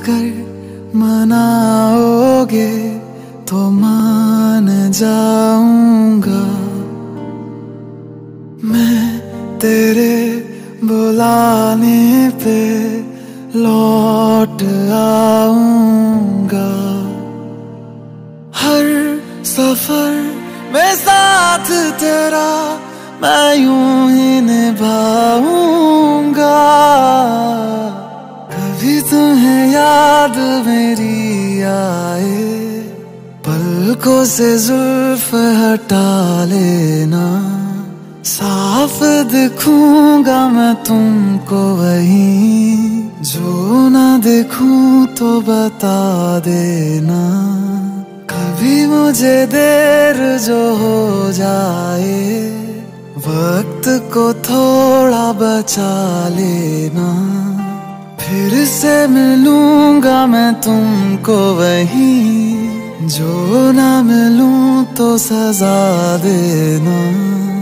अगर मनाओगे तो मान जाऊंगा, मैं तेरे बुलाने पे लौट आऊंगा। हर सफर में साथ तेरा मैं यूं ही निभाऊंगा। कभी तुम्हें याद मेरी आए, पलकों से जुल्फ हटा लेना। साफ दिखूंगा मैं तुमको वहीं, जो ना देखूं तो बता देना। कभी मुझे देर जो हो जाए, वक्त को थोड़ा बचा लेना। फिर से मिलूंगा मैं तुमको वहीं, जो ना मिलूं तो सजा देना।